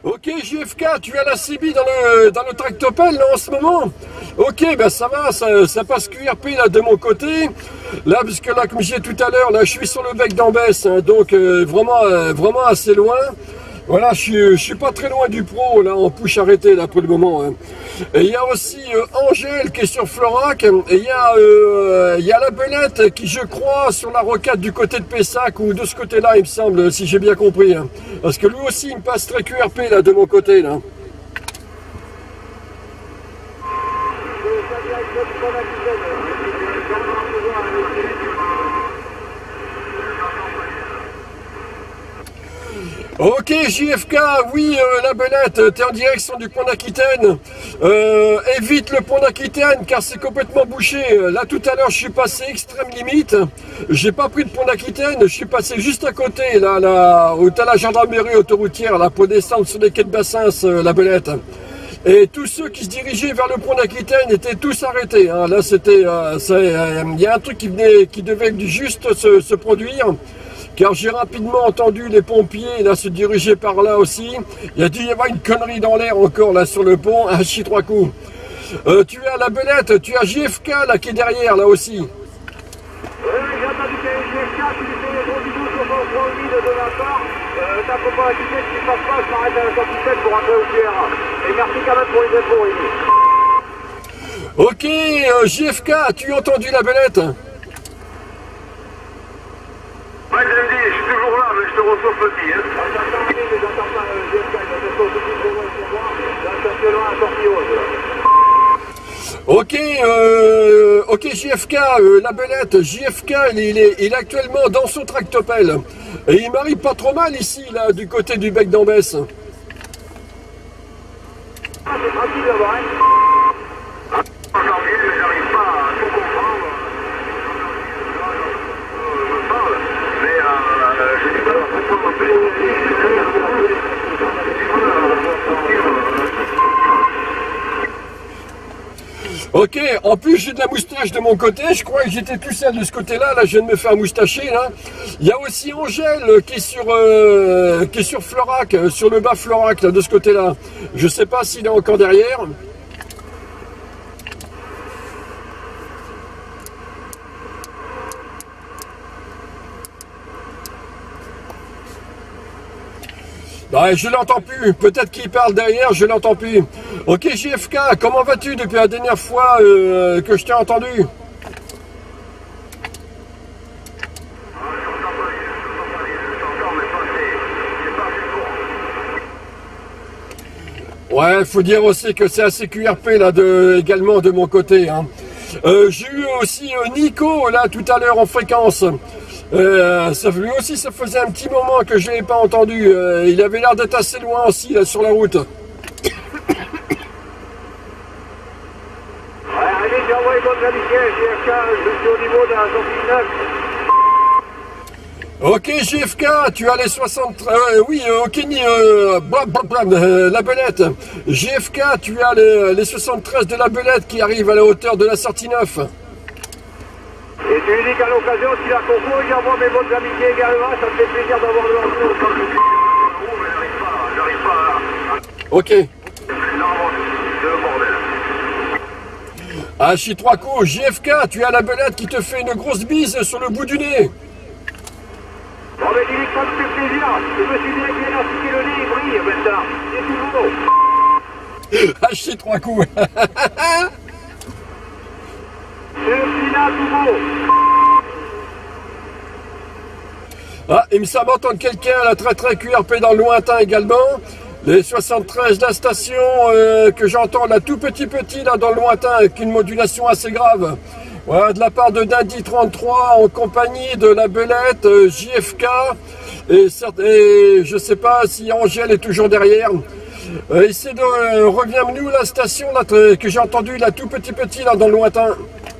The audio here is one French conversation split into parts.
Ok JFK, tu as la CB dans le tractopelle là en ce moment? Ok, ben ça va, ça passe QRP là de mon côté. Là, parce que là, comme je disais tout à l'heure, là je suis sur le bec d'Ambès, hein, donc vraiment assez loin. Voilà, je suis pas très loin du pro, là, en push arrêté, là, pour le moment. Hein. Et il y a aussi Angèle qui est sur Florac, et il y a la Belette qui, je crois, sur la rocade du côté de Pessac, ou de ce côté-là, il me semble, si j'ai bien compris. Hein. Parce que lui aussi, il me passe très QRP, là, de mon côté, là. Ok JFK, oui la Belette, t'es en direction du pont d'Aquitaine. Évite le pont d'Aquitaine car c'est complètement bouché. Là tout à l'heure je suis passé extrême limite. J'ai pas pris le pont d'Aquitaine, je suis passé juste à côté, là où t'as la gendarmerie autoroutière, là pour descendre sur les quais de Bassins, la Belette. Et tous ceux qui se dirigeaient vers le pont d'Aquitaine étaient tous arrêtés. Hein. Là c'était, il y a un truc qui devait juste se produire. Car j'ai rapidement entendu les pompiers là se diriger par là aussi. Il y a dû y avoir une connerie dans l'air encore là sur le pont, un chi trois coups. Tu as la Belette, tu as JFK là qui est derrière là aussi. Oui, j'ai entendu qu'il y avait JFK qui lui fait des gros bisous sur son front humide de ma part. T'as compris la quittette qui passe pas, je m'arrête à la sortie 7 pour rentrer au QR. Et merci quand même pour les infos, Rémi. Ok, JFK, tu as entendu la Belette? Ouais, je me dis, je suis toujours là, mais je te reçois petit, hein. J'entends pas JFK, il va te sauter pour moi, sur moi. Là, je suis actuellement à sortie haute, là. Ok JFK, la Belette, JFK, il est actuellement dans son tractopelle. Et il m'arrive pas trop mal ici, là, du côté du bec d'Ambès. Ah, c'est tranquille là-bas, hein. Tranquille, mais j'arrive pas à tout comprendre. Je parle, mais je dis pas pourquoi Ok, en plus j'ai de la moustache de mon côté, je crois que j'étais tout seul de ce côté-là, là je viens de me faire moustacher là. Il y a aussi Angèle qui est sur Florac, sur le bas Florac là, de ce côté-là. Je sais pas s'il est encore derrière. Ouais, je l'entends plus. Peut-être qu'il parle derrière, je l'entends plus. Ok JFK, comment vas-tu depuis la dernière fois que je t'ai entendu? Ouais, faut dire aussi que c'est assez QRP là également de mon côté. Hein. J'ai eu aussi Nico là tout à l'heure en fréquence. Lui aussi, ça faisait un petit moment que je ne l'avais pas entendu. Il avait l'air d'être assez loin aussi, là, sur la route. Ouais, allez, j'ai envoyé votre amitié, JFK, je suis au niveau de la sortie 9. Ok, JFK, tu as les 60... oui, ok, la Belette. JFK, tu as les 73 de la Belette qui arrivent à la hauteur de la sortie 9. Et tu lui dis qu'à l'occasion, s'il a concours, il envoie mes bonnes amitiés également, ça me fait plaisir d'avoir de l'info. J'arrive pas. Ok. Non, c'est le bordel. Ah, je suis trois coups. JFK, tu as la Belette qui te fait une grosse bise sur le bout du nez. Bon, mais dis-lui que ça me fait plaisir. Je me suis dit qu'il vient d'insister le nez, il brille maintenant. C'est tout beau. Ah, je suis trois coups. C'est le final tout beau. Ah, il me semble entendre quelqu'un là très QRP dans le lointain également. Les 73 de la station que j'entends là tout petit là dans le lointain avec une modulation assez grave. Voilà, de la part de Dandy 33 en compagnie de la Belette, JFK et je sais pas si Angèle est toujours derrière. Essaie de reviens-nous la station là que j'ai entendu là tout petit là dans le lointain.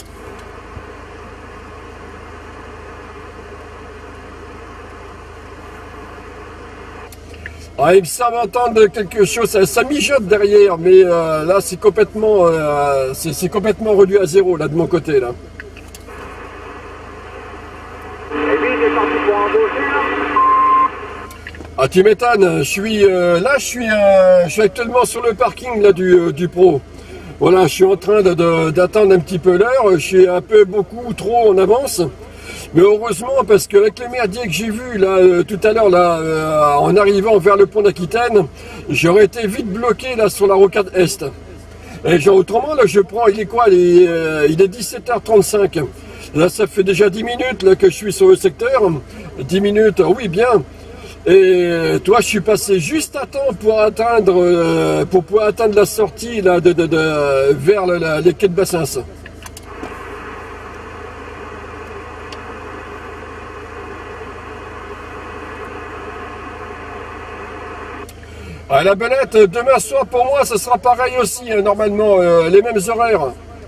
Ah, il me semble entendre quelque chose, ça mijote derrière, mais là c'est complètement réduit à zéro là de mon côté là. Et lui il est parti pour embaucher là. Ah, tu m'étonnes, je suis actuellement sur le parking là, du Pro. Voilà, je suis en train d'attendre un petit peu l'heure, je suis un peu beaucoup trop en avance. Mais heureusement, parce qu'avec les merdiers que j'ai vus là tout à l'heure, là, en arrivant vers le pont d'Aquitaine, j'aurais été vite bloqué là sur la rocade Est. Et genre, autrement, là, je prends, il est quoi? Il est 17h35. Là, ça fait déjà 10 minutes là, que je suis sur le secteur. 10 minutes, oui, bien. Et toi, je suis passé juste à temps pour pouvoir atteindre la sortie là, vers les quais de Bassins. Ah, la belette, demain soir pour moi, ce sera pareil aussi, normalement, les mêmes horaires.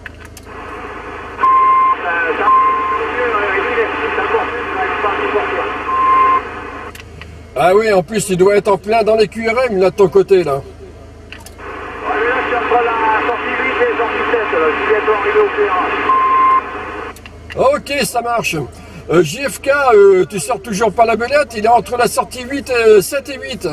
Ah oui, en plus, il doit être en plein dans les QRM, là, de ton côté, là. Ouais, là, je suis entre la sortie 8 et la sortie 7, là. Je suis bientôt arrivé au QRA. Ok, ça marche. JFK, tu sors toujours pas la belette, il est entre la sortie 7 et 8.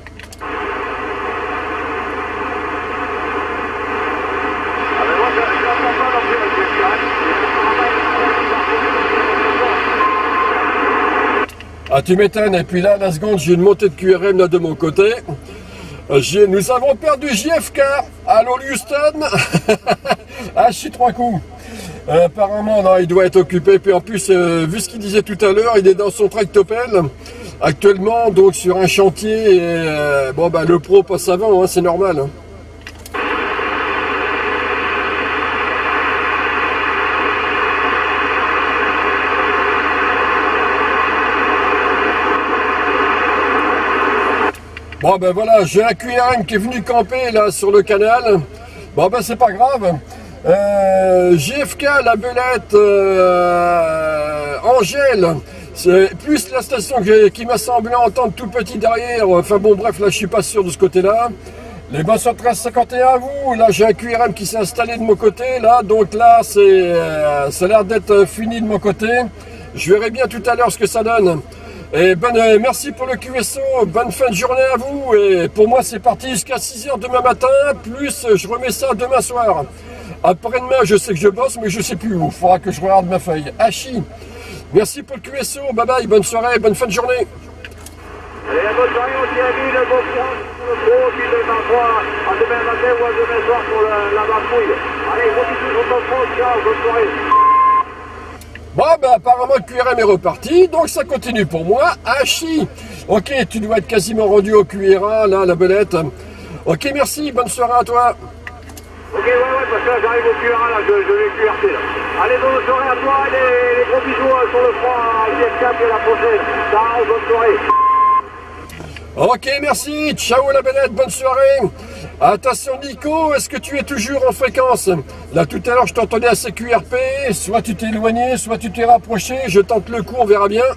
Ah, tu m'étonnes, et puis là, la seconde, j'ai une montée de QRM là de mon côté. Nous avons perdu JFK. Allô, Houston. Ah, je suis 3 coups. Apparemment, non, il doit être occupé. Puis en plus, vu ce qu'il disait tout à l'heure, il est dans son tractopelle actuellement, donc sur un chantier. Et, bon, bah, le Pro passe avant, hein, c'est normal. Hein. Bon ben voilà, j'ai un QRM qui est venu camper là sur le canal. Bon ben c'est pas grave. JFK, la belette, Angèle, c'est plus la station qui m'a semblé entendre tout petit derrière. Enfin bon bref, là je suis pas sûr de ce côté-là. Les bus 1351 à vous, là j'ai un QRM qui s'est installé de mon côté, là, donc là ça a l'air d'être fini de mon côté. Je verrai bien tout à l'heure ce que ça donne. Et merci pour le QSO, bonne fin de journée à vous, et pour moi c'est parti jusqu'à 6h demain matin, plus je remets ça demain soir. Après-demain je sais que je bosse, mais je sais plus où, il faudra que je regarde ma feuille. Hachi, merci pour le QSO, bye bye, bonne soirée, bonne fin de journée. Et la bonne soirée aussi à lui, le bon courage pour le Pro, puis demain soir, à demain matin ou à demain soir pour la bafouille. Allez, gros bisous sur ton Pro, ciao, bonne soirée. Bon, ben apparemment le QRM est reparti, donc ça continue pour moi. Hachi, ok, tu dois être quasiment rendu au QRA, là, la belette. Ok, merci, bonne soirée à toi. Ok, ouais, parce que là j'arrive au QRA, là, je vais QRT, là. Allez, bonne soirée à toi, et les gros bisous sur le front à IF4 et la prochaine. Ciao, bonne soirée. Ok, merci, ciao la belette, bonne soirée. Attention Nico, est-ce que tu es toujours en fréquence? Là tout à l'heure je t'entendais à CQRP, soit tu t'es éloigné, soit tu t'es rapproché, je tente le coup, on verra bien.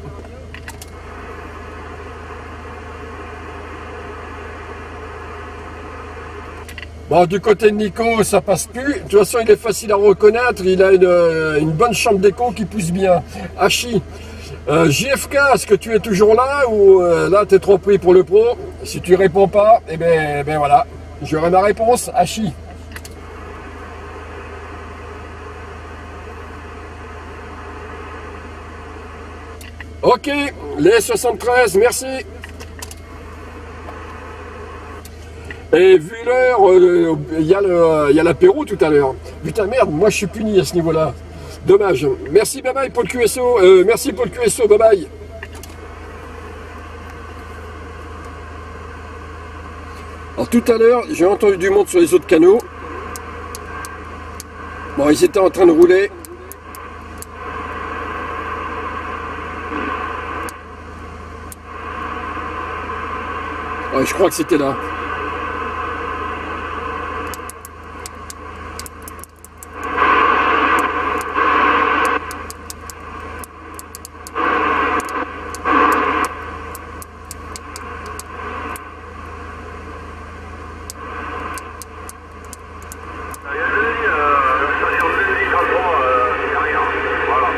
Bon, du côté de Nico, ça passe plus. De toute façon, il est facile à reconnaître, il a une bonne chambre d'écho qui pousse bien. Hachi. JFK, est-ce que tu es toujours là ou là tu es trop pris pour le Pro? Si tu réponds pas, eh ben voilà, j'aurai ma réponse. Hachi. Ok, les 73, merci. Et vu l'heure, il y a l'apéro tout à l'heure. Putain merde, moi je suis puni à ce niveau-là. Dommage. Merci, bye bye pour le QSO. Merci pour le QSO, bye bye. Alors tout à l'heure, j'ai entendu du monde sur les autres canaux. Bon, ils étaient en train de rouler. Ouais, je crois que c'était là.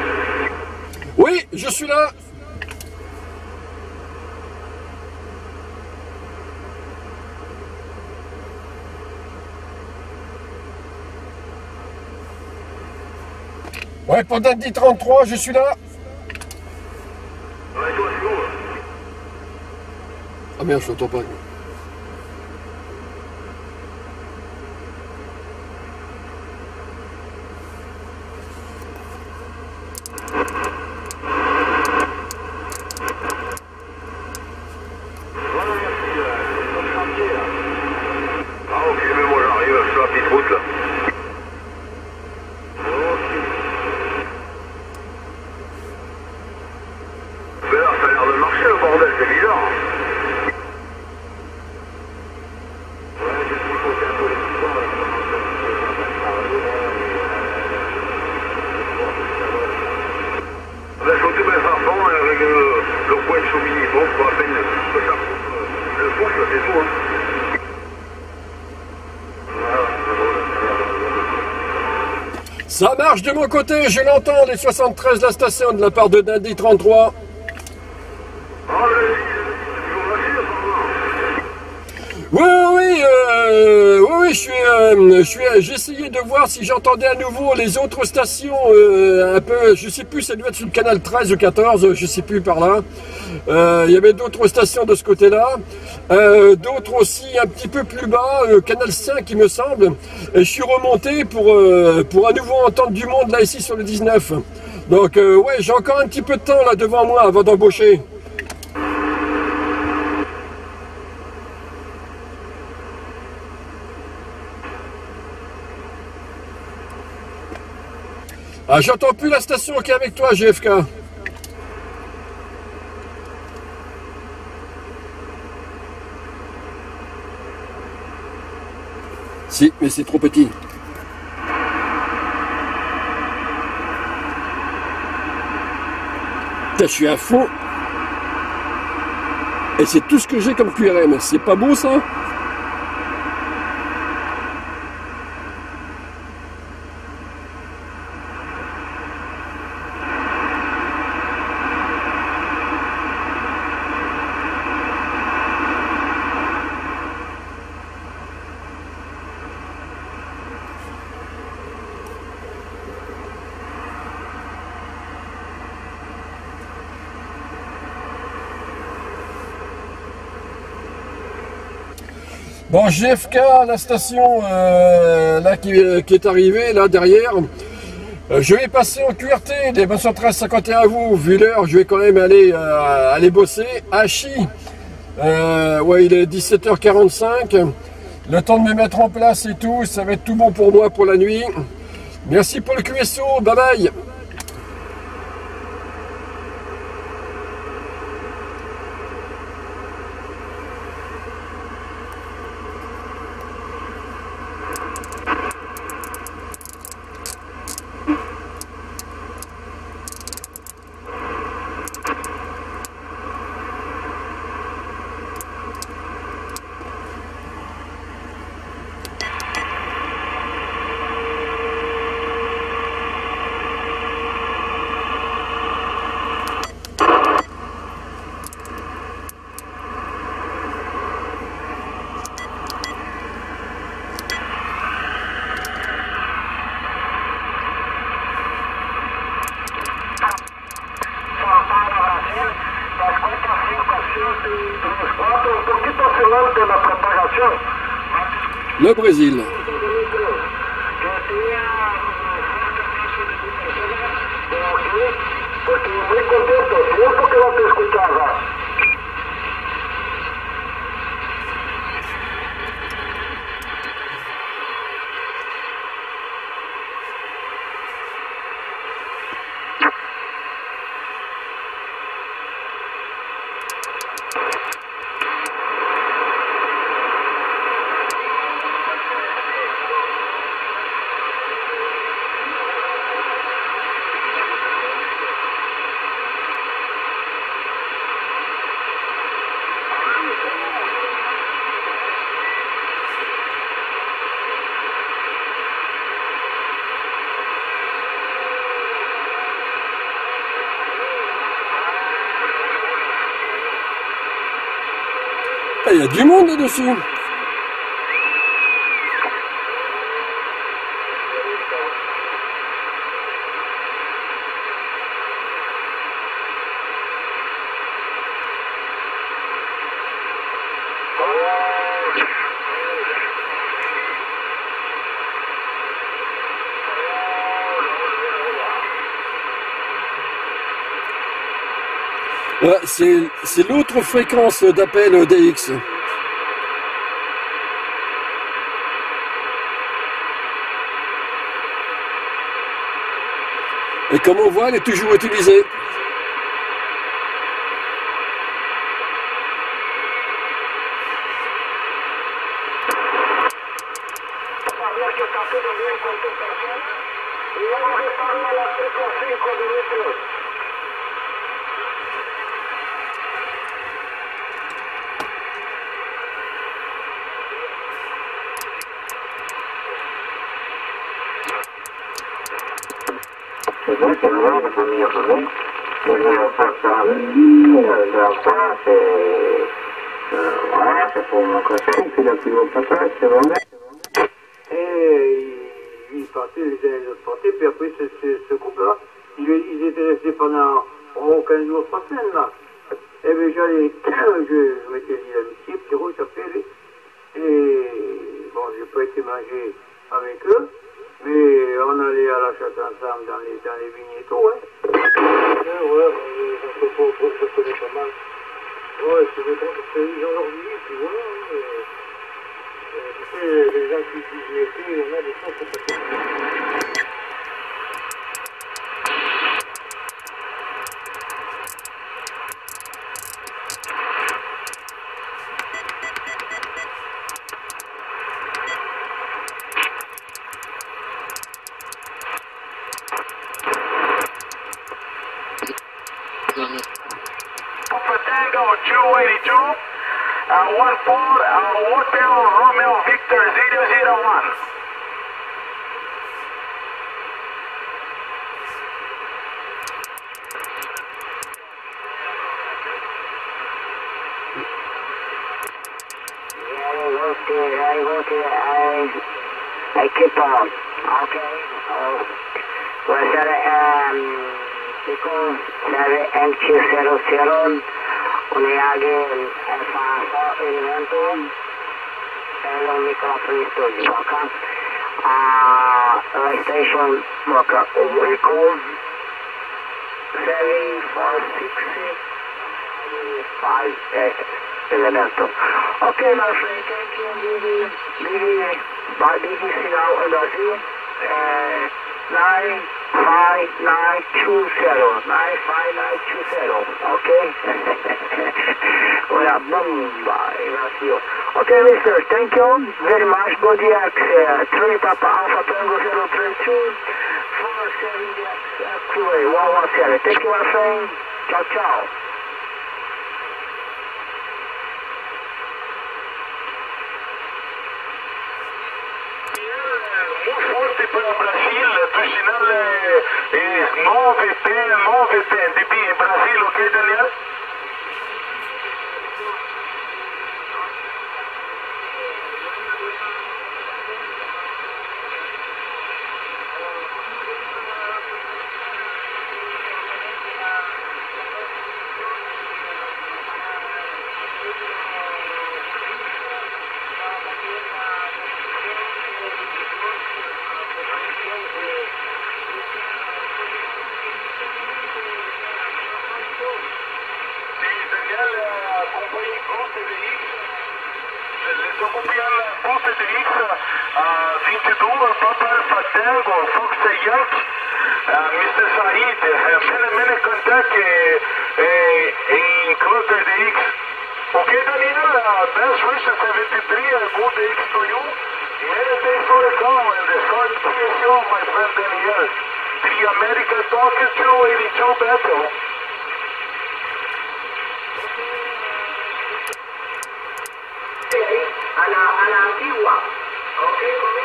Je suis là. Ouais, pour Dandy 33, je suis là. Ouais, toi, c'est bon. Ah merde, je t'entends pas. Voilà, merci, c'est le chantier, là. Ah, ok, mais moi, j'arrive sur la petite route, là. Ok. Mais là, ça a l'air de marcher, le bordel, c'est bizarre. Ouais, j'ai pris côté un peu les petits temps, là, ça commence un petit peu à travailler, là, mais... Là, surtout, ben, ça fond, avec le coin de Chaumigny, bon, pour à peine que ça coupe le pouce, là, c'est tout, hein. Voilà, c'est bon, là, ça a l'air de... Ça marche de mon côté, je l'entends, les 73, la station de la part de Dandy 33. Ah, vas-y, toujours là-dessus, apparemment. Oui, j'ai essayé de voir si j'entendais à nouveau les autres stations, un peu, je sais plus, ça doit être sur le canal 13 ou 14, je sais plus par là. Il y avait d'autres stations de ce côté-là, d'autres aussi un petit peu plus bas, canal 5 il me semble. Et je suis remonté pour à nouveau entendre du monde là ici sur le 19. Donc ouais, j'ai encore un petit peu de temps là devant moi avant d'embaucher. Ah, j'entends plus la station qui est avec toi, GFK. Si, mais c'est trop petit. Putain, je suis à fond. Et c'est tout ce que j'ai comme QRM. C'est pas beau ça? Bon, GFK, la station là qui est arrivée, là derrière. Je vais passer en QRT, des bonnes 1351 à vous. Vu l'heure, je vais quand même aller bosser. Hachi, ouais, il est 17h45. Le temps de me mettre en place et tout, ça va être tout bon pour moi pour la nuit. Merci pour le QSO, bye bye. Le Brésil. Il y a du monde là-dessus. C'est l'autre fréquence d'appel DX. Et comme on voit, elle est toujours utilisée. Ils partaient, les uns et les autres partaient, puis après ce couple-là, ils étaient restés pendant 15 jours, 3 semaines là. Et bien j'allais, je m'étais dit l'amitié, petit rouge s'appelait, et bon, j'ai pas été manger avec eux, mais on allait à la chasse ensemble dans les vignes et tout, ouais. Ouais, on se connaît pas mal. Ouais, c'est des gens qui aujourd'hui, puis voilà. Tu sais, les gens qui disent l'été, on a des choses qui sont Tango 282, 14, Hotel Romeo Victor 001. I keep on, okay? Was that because MQ00 unidade alfa elemento è un microfono studio, ok? La station worker recall 746 elemento. Okay, my friend, thank you. By BBC now in Brazil, 95920, okay? Una bomba in Brazil. Okay, mister, thank you very much. Zodiac 3 Papa Alpha Tango 032 470 QA 117. Thank you, my friend. Ciao, ciao. Muito forte para o Brasil, o sinal é 9P dB em Brasil, ok, Daniel? Mr. Said, many contact in Cluster DX. Okay, Daniel, best wishes 73, good DX to you. Many thanks for the call and the short PSO, my friend Daniel. The American Talking 282 battle. A la antigua, ok,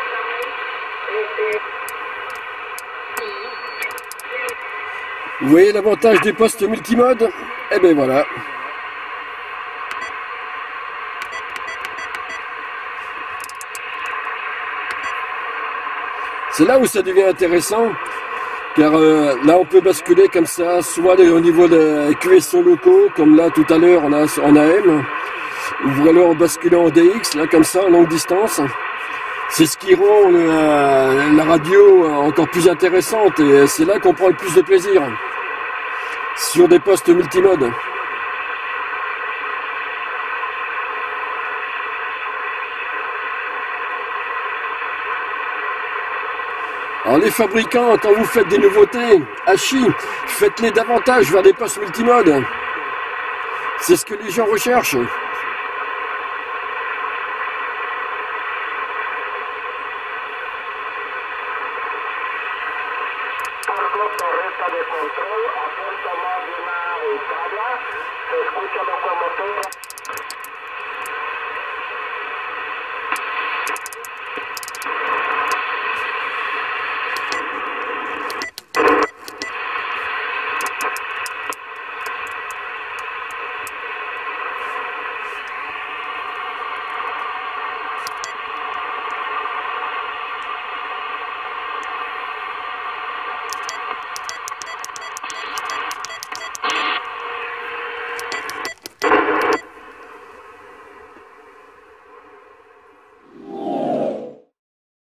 Vous voyez l'avantage des postes multimode? Eh ben voilà. C'est là où ça devient intéressant, car là on peut basculer comme ça, soit au niveau des QSO locaux, comme là tout à l'heure on a en AM, Ouvrez-le en basculant en DX, là comme ça, en longue distance. C'est ce qui rend la radio encore plus intéressante et c'est là qu'on prend le plus de plaisir. Sur des postes multimodes. Alors les fabricants, quand vous faites des nouveautés, Hachi, faites-les davantage vers des postes multimodes. C'est ce que les gens recherchent. Torreta de control, apunta más de una tabla, se escucha locomotora.